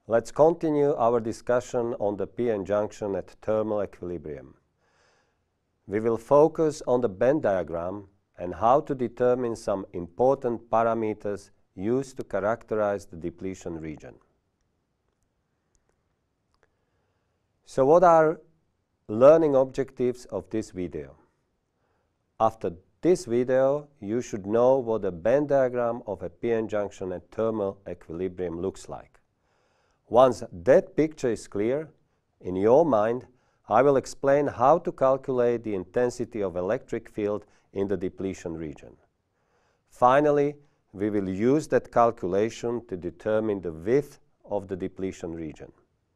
Let's continue our discussion on the p-n junction at thermal equilibrium. We will focus on the band diagram and how to determine some important parameters used to characterize the depletion region. So what are learning objectives of this video? After this video, you should know what a band diagram of a p-n junction at thermal equilibrium looks like. Once that picture is clear in your mind, I will explain how to calculate the intensity of electric field in the depletion region. Finally, we will use that calculation to determine the width of the depletion region.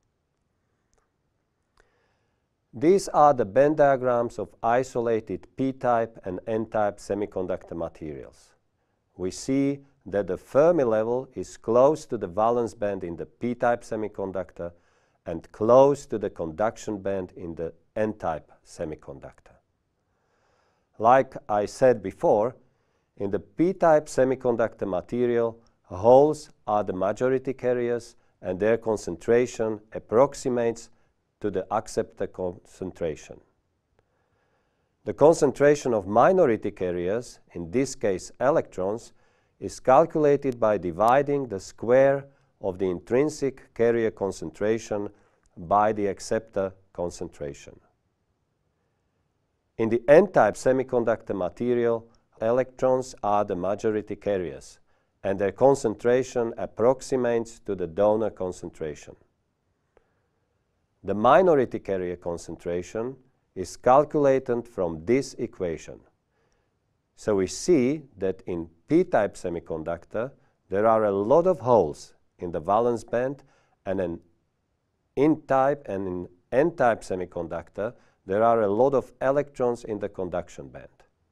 These are the band diagrams of isolated p-type and n-type semiconductor materials. We see that the Fermi level is close to the valence band in the p-type semiconductor and close to the conduction band in the n-type semiconductor. Like I said before, in the p-type semiconductor material, holes are the majority carriers and their concentration approximates to the acceptor concentration. The concentration of minority carriers, in this case electrons, is calculated by dividing the square of the intrinsic carrier concentration by the acceptor concentration. In the n-type semiconductor material, electrons are the majority carriers, and their concentration approximates to the donor concentration. The minority carrier concentration is calculated from this equation. So we see that in p-type semiconductor, there are a lot of holes in the valence band, and in n-type and in n-type semiconductor, there are a lot of electrons in the conduction band.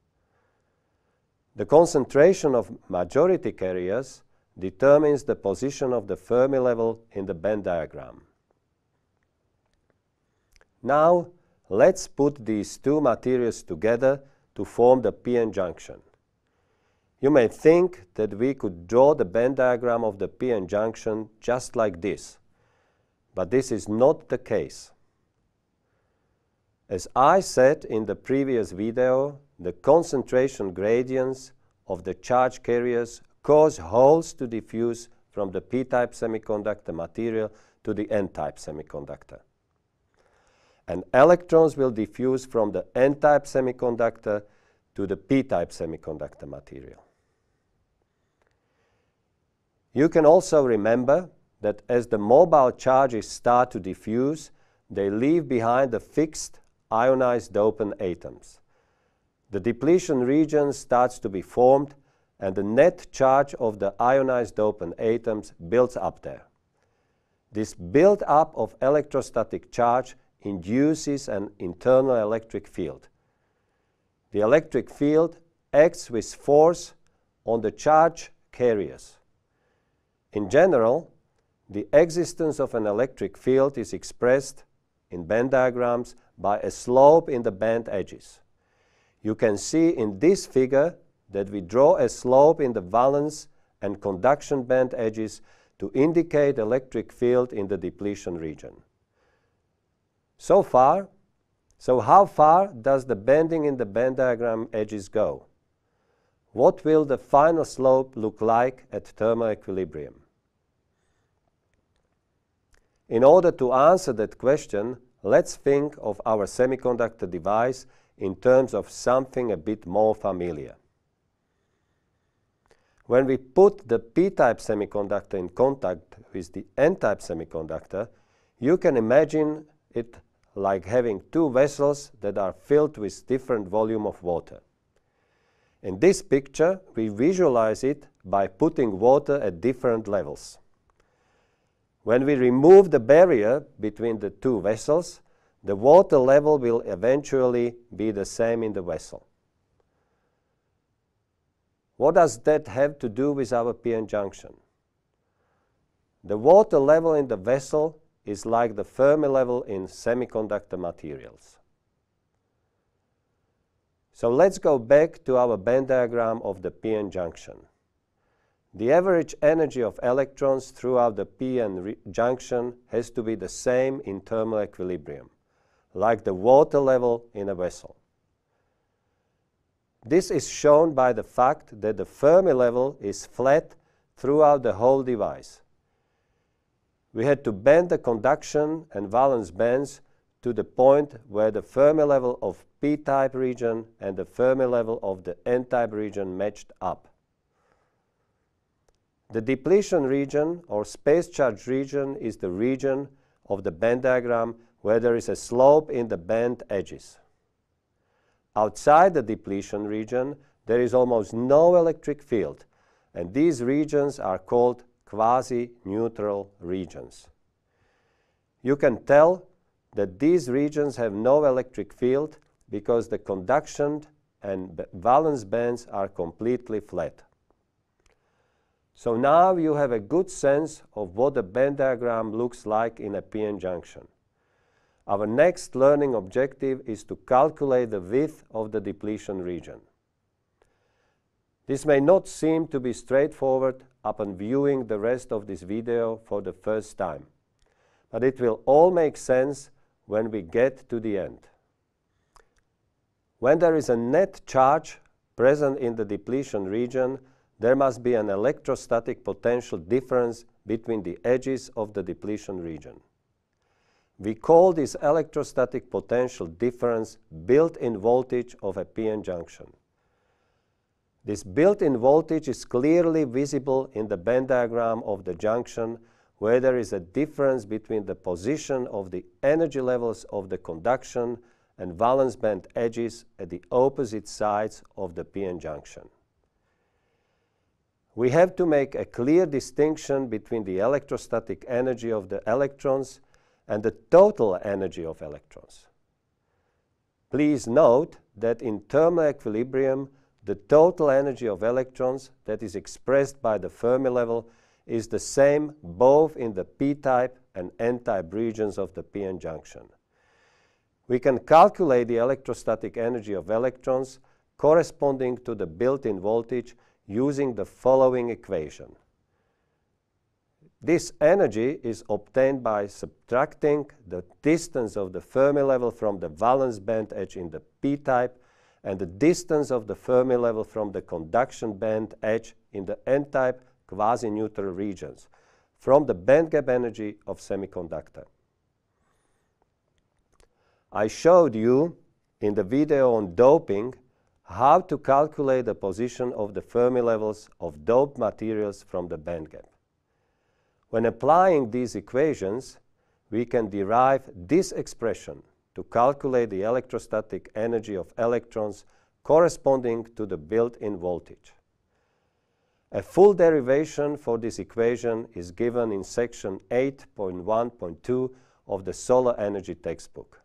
The concentration of majority carriers determines the position of the Fermi level in the band diagram. Now, let's put these two materials together to form the p-n junction. You may think that we could draw the band diagram of the p-n junction just like this, but this is not the case. As I said in the previous video, the concentration gradients of the charge carriers cause holes to diffuse from the p-type semiconductor material to the n-type semiconductor. And electrons will diffuse from the n-type semiconductor to the p-type semiconductor material. You can also remember that as the mobile charges start to diffuse, they leave behind the fixed ionized dopant atoms. The depletion region starts to be formed, and the net charge of the ionized dopant atoms builds up there. This build-up of electrostatic charge induces an internal electric field. The electric field acts with force on the charge carriers. In general, the existence of an electric field is expressed in band diagrams by a slope in the band edges. You can see in this figure that we draw a slope in the valence and conduction band edges to indicate electric field in the depletion region. So how far does the bending in the band diagram edges go? What will the final slope look like at thermal equilibrium? In order to answer that question, let's think of our semiconductor device in terms of something a bit more familiar. When we put the p-type semiconductor in contact with the n-type semiconductor, you can imagine it like having two vessels that are filled with different volume of water. In this picture, we visualize it by putting water at different levels. When we remove the barrier between the two vessels, the water level will eventually be the same in the vessel. What does that have to do with our p-n junction? The water level in the vessel is like the Fermi level in semiconductor materials. So let's go back to our band diagram of the p-n junction. the average energy of electrons throughout the p-n junction has to be the same in thermal equilibrium, like the water level in a vessel. This is shown by the fact that the Fermi level is flat throughout the whole device. We had to bend the conduction and valence bands to the point where the Fermi level of p-type region and the Fermi level of the n-type region matched up. The depletion region or space charge region is the region of the band diagram where there is a slope in the band edges. Outside the depletion region, there is almost no electric field, and these regions are called quasi-neutral regions. You can tell that these regions have no electric field because the conduction and valence bands are completely flat. So now you have a good sense of what the band diagram looks like in a p-n junction. Our next learning objective is to calculate the width of the depletion region. This may not seem to be straightforward upon viewing the rest of this video for the first time, but it will all make sense when we get to the end. When there is a net charge present in the depletion region, there must be an electrostatic potential difference between the edges of the depletion region. We call this electrostatic potential difference built-in voltage of a p-n junction. This built-in voltage is clearly visible in the band diagram of the junction, where there is a difference between the position of the energy levels of the conduction and valence band edges at the opposite sides of the p-n junction. We have to make a clear distinction between the electrostatic energy of the electrons and the total energy of electrons. Please note that in thermal equilibrium, the total energy of electrons that is expressed by the Fermi level is the same both in the p-type and n-type regions of the p-n junction. We can calculate the electrostatic energy of electrons corresponding to the built-in voltage using the following equation. This energy is obtained by subtracting the distance of the Fermi level from the valence band edge in the p-type and the distance of the Fermi level from the conduction band edge in the n-type quasi-neutral regions from the band gap energy of semiconductor. I showed you in the video on doping how to calculate the position of the Fermi levels of doped materials from the band gap. When applying these equations, we can derive this expression to calculate the electrostatic energy of electrons corresponding to the built-in voltage. A full derivation for this equation is given in section 8.1.2 of the solar energy textbook.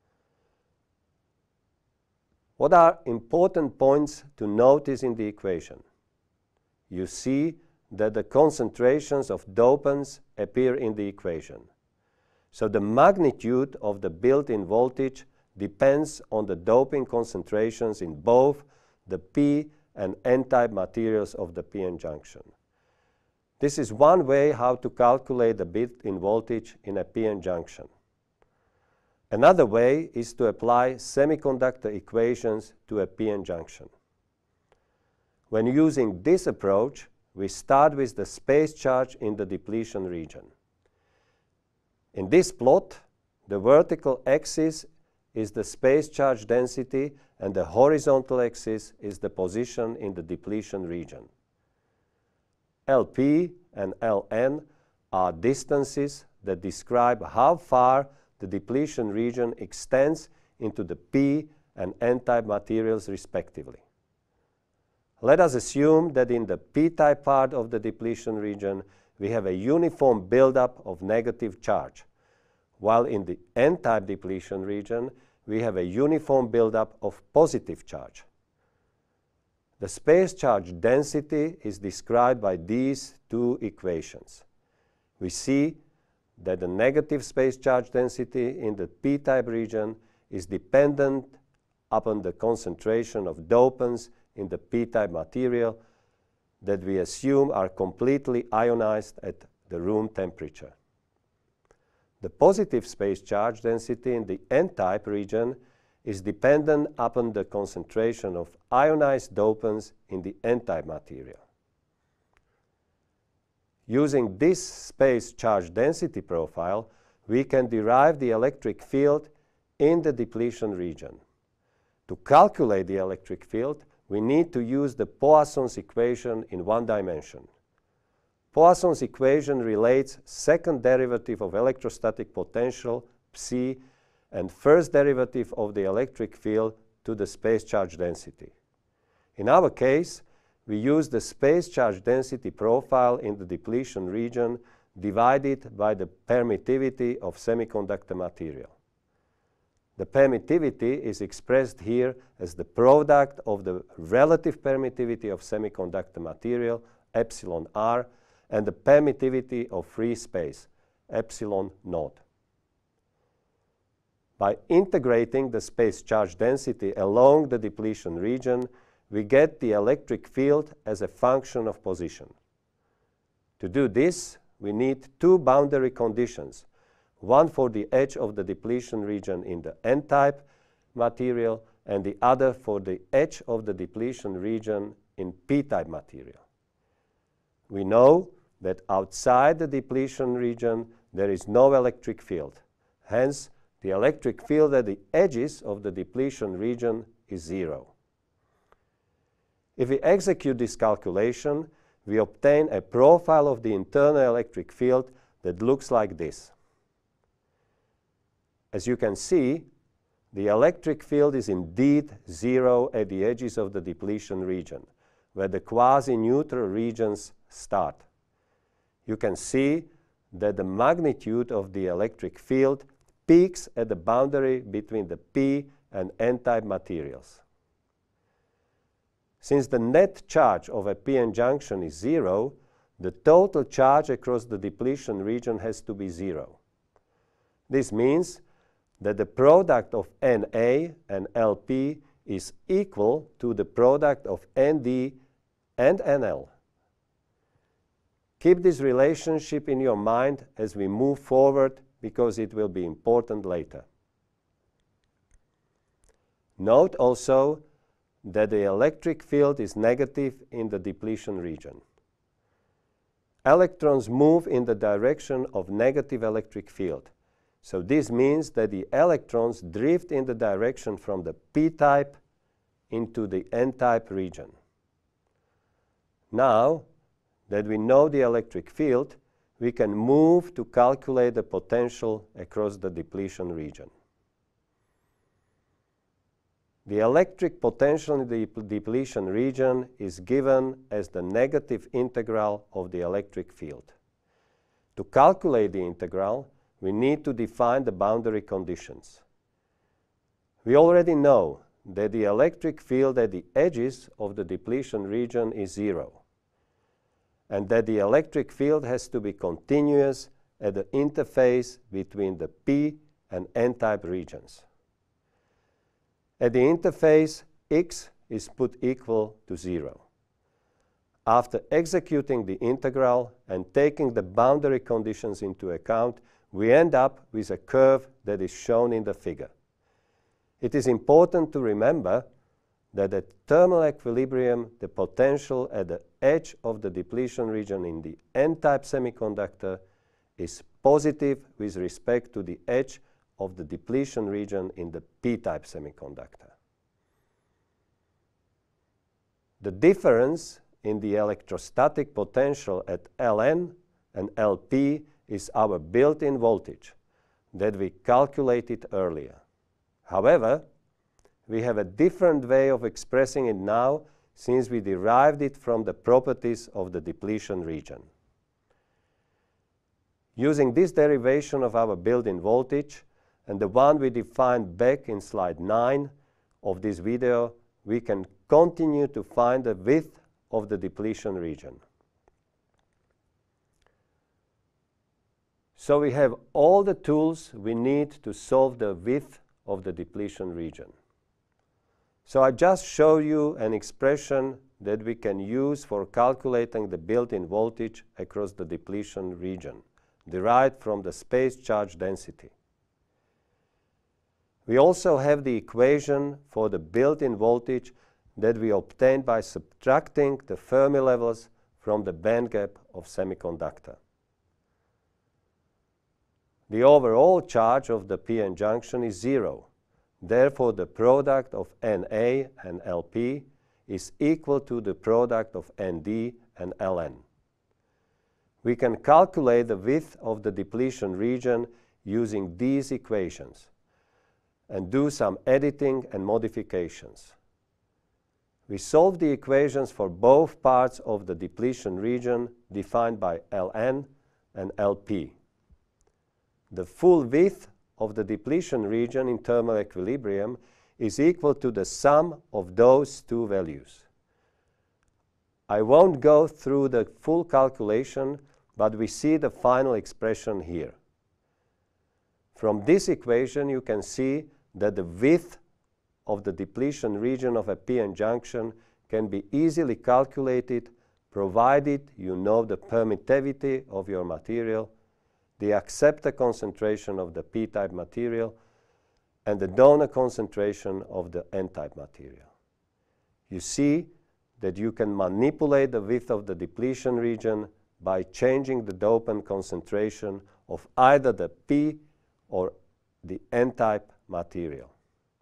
What are important points to notice in the equation? You see that the concentrations of dopants appear in the equation. So the magnitude of the built-in voltage depends on the doping concentrations in both the p and n-type materials of the p-n junction. This is one way how to calculate the built-in voltage in a p-n junction. Another way is to apply semiconductor equations to a p-n junction. When using this approach, we start with the space charge in the depletion region. In this plot, the vertical axis is the space charge density and the horizontal axis is the position in the depletion region. Lp and Ln are distances that describe how far the depletion region extends into the p and n-type materials respectively. Let us assume that in the p-type part of the depletion region we have a uniform buildup of negative charge, while in the n-type depletion region we have a uniform buildup of positive charge. The space charge density is described by these two equations. We see that the negative space charge density in the p-type region is dependent upon the concentration of dopants in the p-type material, that we assume are completely ionized at the room temperature. The positive space charge density in the N-type region is dependent upon the concentration of ionized dopants in the N-type material. Using this space charge density profile, we can derive the electric field in the depletion region. To calculate the electric field, we need to use the Poisson's equation in one dimension. Poisson's equation relates second derivative of electrostatic potential, psi, and first derivative of the electric field to the space charge density. In our case, we use the space charge density profile in the depletion region divided by the permittivity of semiconductor material. The permittivity is expressed here as the product of the relative permittivity of semiconductor material, epsilon r, and the permittivity of free space, epsilon naught. By integrating the space charge density along the depletion region, we get the electric field as a function of position. To do this, we need two boundary conditions, one for the edge of the depletion region in the N-type material and the other for the edge of the depletion region in P-type material. We know that outside the depletion region there is no electric field. Hence, the electric field at the edges of the depletion region is zero. If we execute this calculation, we obtain a profile of the internal electric field that looks like this. As you can see, the electric field is indeed zero at the edges of the depletion region, where the quasi-neutral regions start. You can see that the magnitude of the electric field peaks at the boundary between the P and N-type materials. Since the net charge of a p-n junction is zero, the total charge across the depletion region has to be zero. This means that the product of Na and Lp is equal to the product of Nd and Nl. Keep this relationship in your mind as we move forward because it will be important later. Note also that the electric field is negative in the depletion region. Electrons move in the direction of negative electric field. So this means that the electrons drift in the direction from the p-type into the n-type region. Now that we know the electric field, we can move to calculate the potential across the depletion region. The electric potential in the depletion region is given as the negative integral of the electric field. To calculate the integral, we need to define the boundary conditions. We already know that the electric field at the edges of the depletion region is zero, and that the electric field has to be continuous at the interface between the p and n-type regions. At the interface, x is put equal to 0. After executing the integral and taking the boundary conditions into account, we end up with a curve that is shown in the figure. It is important to remember that at thermal equilibrium, the potential at the edge of the depletion region in the n-type semiconductor is positive with respect to the edge of the depletion region in the p-type semiconductor. The difference in the electrostatic potential at Ln and Lp is our built-in voltage that we calculated earlier. However, we have a different way of expressing it now since we derived it from the properties of the depletion region. Using this derivation of our built-in voltage and the one we defined back in slide 9 of this video, we can continue to find the width of the depletion region. So we have all the tools we need to solve the width of the depletion region. So I just showed you an expression that we can use for calculating the built-in voltage across the depletion region, derived from the space charge density. We also have the equation for the built-in voltage that we obtained by subtracting the Fermi levels from the band gap of semiconductor. The overall charge of the p-n junction is 0. Therefore, the product of Na and Lp is equal to the product of Nd and Ln. We can calculate the width of the depletion region using these equations and do some editing and modifications. We solve the equations for both parts of the depletion region defined by Ln and Lp. The full width of the depletion region in thermal equilibrium is equal to the sum of those two values. I won't go through the full calculation, but we see the final expression here. From this equation, you can see that the width of the depletion region of a p-n junction can be easily calculated provided you know the permittivity of your material, the acceptor concentration of the p-type material, and the donor concentration of the n-type material. You see that you can manipulate the width of the depletion region by changing the dopant concentration of either the p or the n-type material.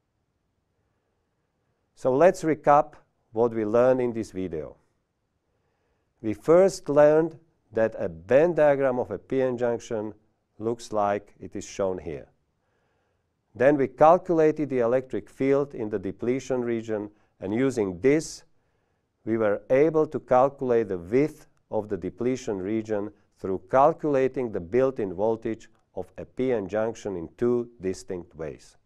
So let's recap what we learned in this video. We first learned that a band diagram of a p-n junction looks like it is shown here. Then we calculated the electric field in the depletion region, and using this, we were able to calculate the width of the depletion region through calculating the built-in voltage of a p-n junction in two distinct ways.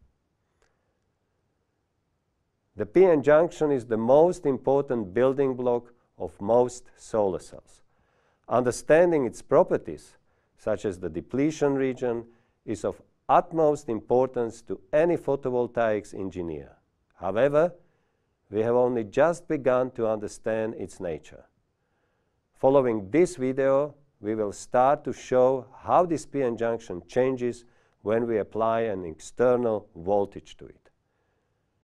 The p-n junction is the most important building block of most solar cells. Understanding its properties, such as the depletion region, is of utmost importance to any photovoltaics engineer. However, we have only just begun to understand its nature. Following this video, we will start to show how this p-n junction changes when we apply an external voltage to it.